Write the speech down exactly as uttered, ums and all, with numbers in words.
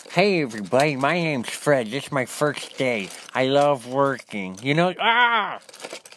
Hey everybody, my name's Fred. This is my first day. I love working. You know, ah!